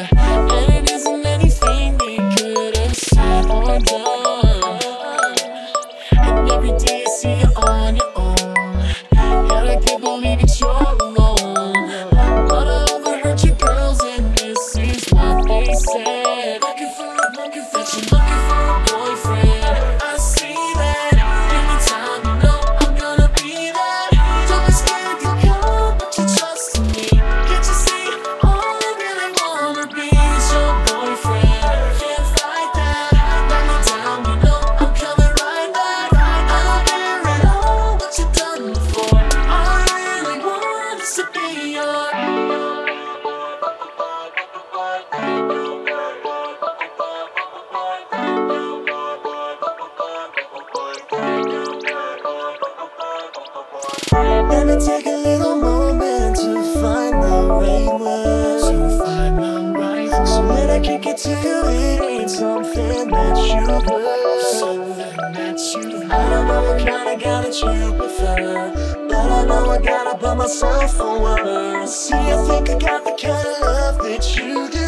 And it isn't anything we could have said or done. And every day I see you on your own, and I can't believe that you're alone. But I overheard your girls, and this is what they said. Looking for a boyfriend. I see that anytime, you know I'm gonna be there. Don't be scared to come, but you trust in me. Can't you see, all I really wanna be is your boyfriend. Can't fight that, let me down, you know I'm coming right back. I don't care at all what you've done before. All I really want is to be your Let me take a little moment to find the right words, so when I kick it to you, it ain't something that you love. I don't know what kind of guy that you prefer, but I know I gotta put myself forward. See, I think I got the kind of love that you do.